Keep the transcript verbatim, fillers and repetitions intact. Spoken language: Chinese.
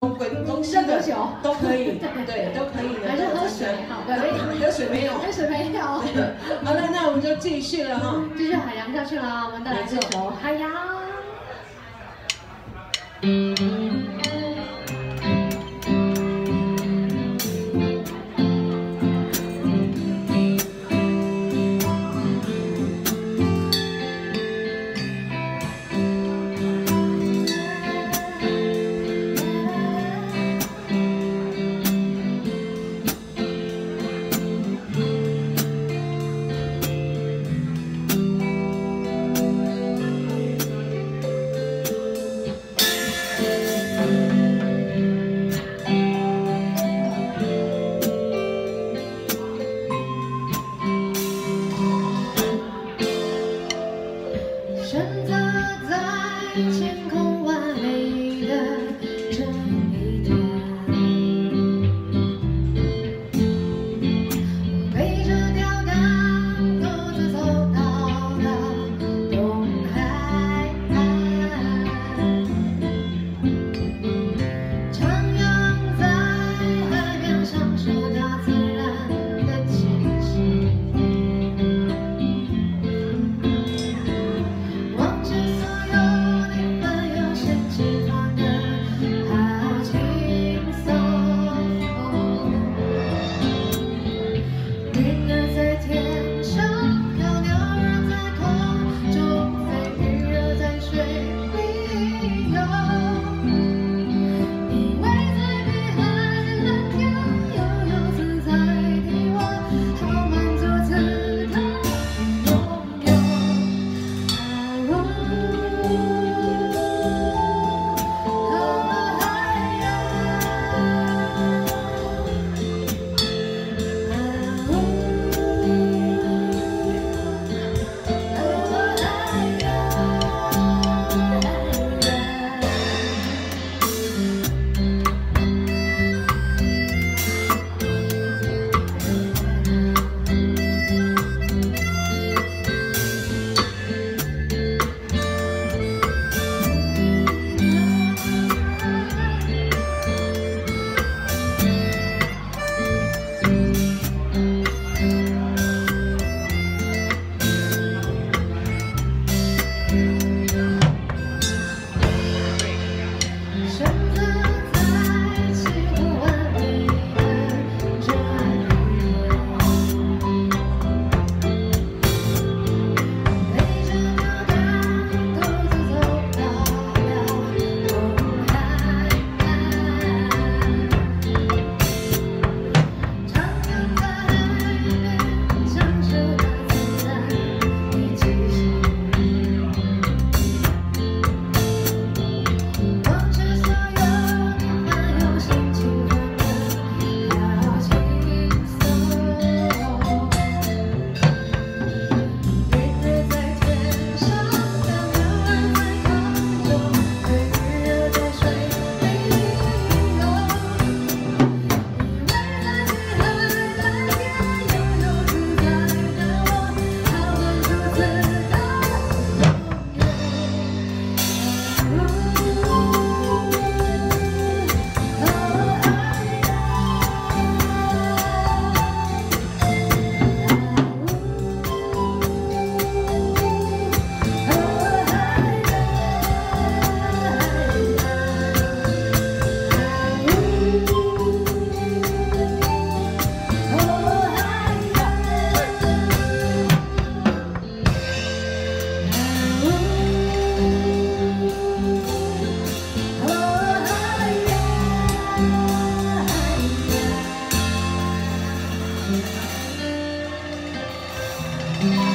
滚东西热的酒都可以，对，都可以的。 还是喝水？好， 喝水没有， 喝水没有。 好了，那我们就继续了哈， 继续海洋下去了，我们带来这首《海洋》。选择在天空完美的这一天，我背着钓竿，独自走到了东海岸，徜徉在海边，享受大自然的气息。 嗯。